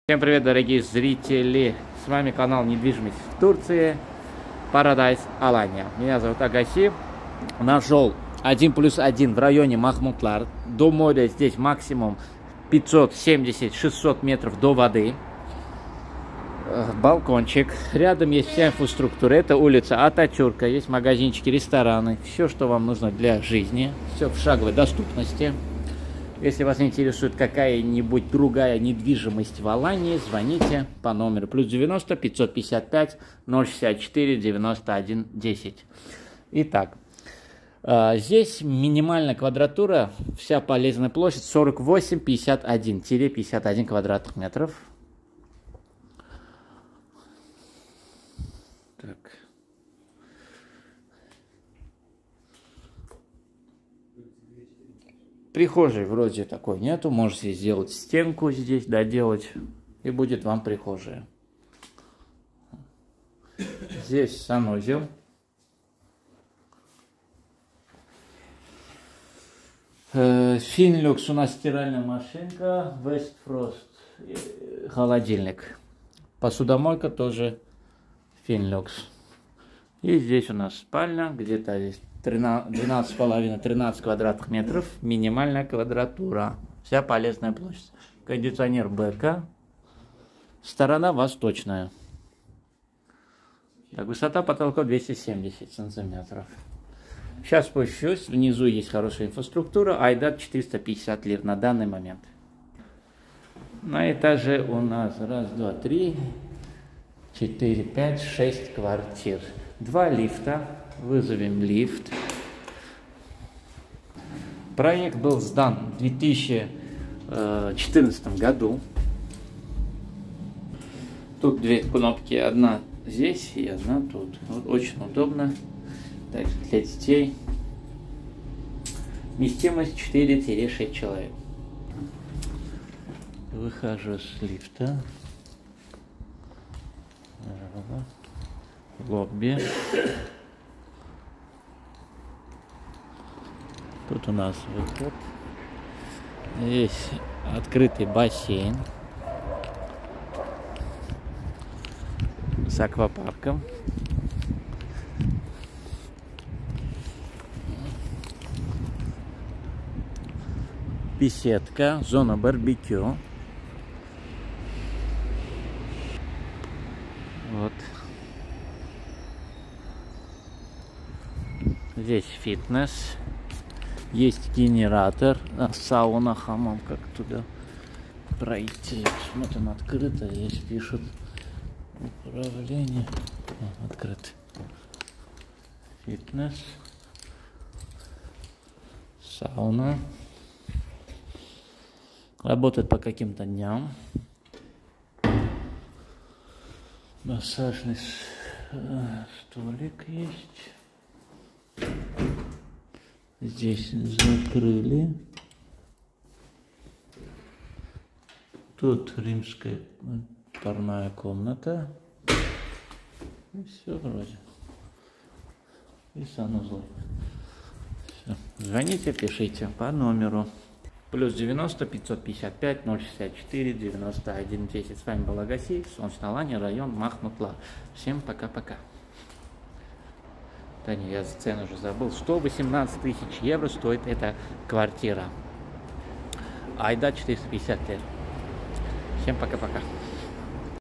Всем привет, дорогие зрители! С вами канал «Недвижимость в Турции», Paradise Alanya. Меня зовут Агаси. Нашел 1+1 в районе Махмутлар. До моря здесь максимум 570-600 метров до воды. Балкончик. Рядом есть вся инфраструктура. Это улица Ататюрка. Есть магазинчики, рестораны. Все, что вам нужно для жизни. Все в шаговой доступности. Если вас интересует какая-нибудь другая недвижимость в Алании, звоните по номеру +90 555 064 91 10. Итак, здесь минимальная квадратура, вся полезная площадь 48-51 квадратных метров. Так. Прихожей вроде такой нету, можете сделать стенку здесь, доделать, и будет вам прихожая. Здесь санузел. Финлюкс у нас стиральная машинка, Вестфрост холодильник. Посудомойка тоже Финлюкс. И здесь у нас спальня, где-то здесь 12,5-13 квадратных метров, минимальная квадратура, вся полезная площадь. Кондиционер БК, сторона восточная. Так, высота потолка 270 сантиметров. Сейчас спущусь, внизу есть хорошая инфраструктура, Айдат 450 лир на данный момент. На этаже у нас 1, 2, 3, 4, 5, 6 квартир. 2 лифта. Вызовем лифт. Проект был сдан в 2014 году. Тут две кнопки, одна здесь и одна тут. Вот, очень удобно. Так, для детей. Вместимость 4-6 человек. Выхожу с лифта. Лобби. Тут у нас выход. Здесь открытый бассейн с аквапарком. Беседка, зона барбекю. Вот. Здесь фитнес. Есть генератор, сауна, хамам, как туда пройти. Смотрим, открыто, здесь пишут управление. Открыто. Фитнес. Сауна. Работает по каким-то дням. Массажный столик есть. Здесь закрыли. Тут римская парная комната. И все вроде. И санузел. Все. Звоните, пишите по номеру. +90 555 064 91 10. С вами был Агаси, Солнечная Алания, район Махмутлар. Всем пока-пока. Да не, я цену уже забыл. 118 000 евро стоит эта квартира. Айдат 450 лир. Всем пока-пока.